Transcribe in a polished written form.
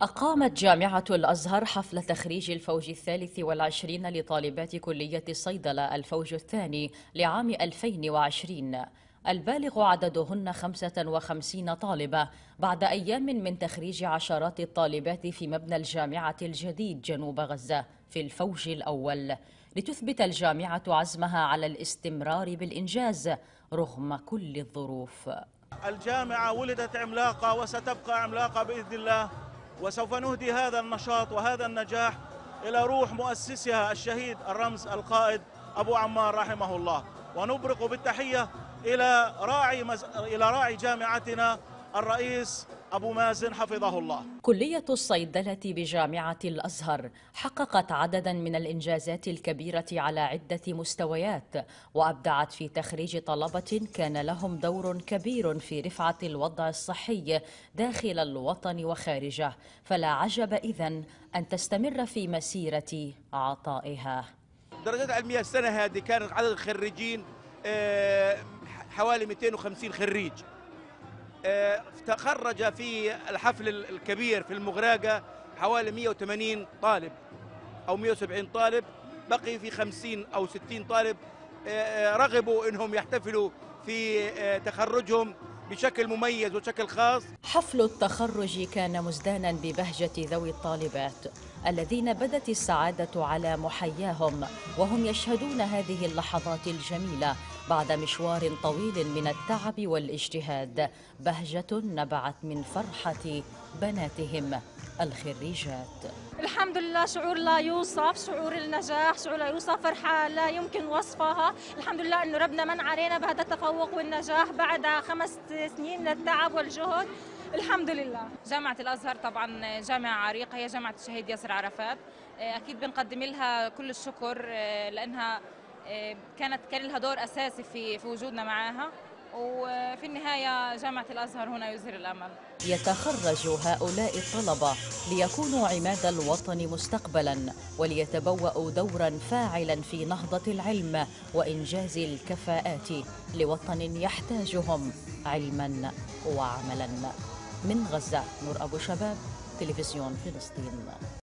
أقامت جامعة الأزهر حفل تخريج الفوج 23 لطالبات كلية الصيدلة الفوج الثاني لعام 2020 البالغ عددهن 55 طالبة بعد أيام من تخريج عشرات الطالبات في مبنى الجامعة الجديد جنوب غزة في الفوج الأول، لتثبت الجامعة عزمها على الاستمرار بالإنجاز رغم كل الظروف. الجامعة ولدت عملاقة وستبقى عملاقة بإذن الله، وسوف نهدي هذا النشاط وهذا النجاح إلى روح مؤسسها الشهيد الرمز القائد أبو عمار رحمه الله، ونبرق بالتحية إلى راعي جامعتنا الرئيس أبو مازن حفظه الله. كلية الصيدلة بجامعة الأزهر حققت عددا من الإنجازات الكبيرة على عدة مستويات، وأبدعت في تخريج طلبة كان لهم دور كبير في رفعة الوضع الصحي داخل الوطن وخارجه، فلا عجب إذن أن تستمر في مسيرة عطائها. درجات علمية السنة هذه كانت عدد الخريجين حوالي 250 خريج. تخرج في الحفل الكبير في المغراقة حوالي 180 طالب أو 170 طالب، بقي في 50 أو 60 طالب رغبوا أنهم يحتفلوا في تخرجهم بشكل مميز وشكل خاص. حفل التخرج كان مزدانا ببهجة ذوي الطالبات الذين بدت السعادة على محياهم وهم يشهدون هذه اللحظات الجميلة بعد مشوار طويل من التعب والاجتهاد، بهجة نبعت من فرحة بناتهم الخريجات. الحمد لله، شعور لا يوصف، شعور النجاح، شعور لا يوصف، فرحة لا يمكن وصفها. الحمد لله أنه ربنا من علينا بهذا التفوق والنجاح بعد 5 سنين من التعب والجهد. الحمد لله. جامعة الأزهر طبعا جامعة عريقة، هي جامعة الشهيد ياسر عرفات، أكيد بنقدم لها كل الشكر لأنها كان لها دور أساسي في وجودنا معها، وفي النهاية جامعة الأزهر هنا يزهر الأمل. يتخرج هؤلاء الطلبة ليكونوا عماد الوطن مستقبلا وليتبوأوا دورا فاعلا في نهضة العلم وإنجاز الكفاءات لوطن يحتاجهم علما وعملا. من غزة، نور أبو شباب، تلفزيون فلسطين.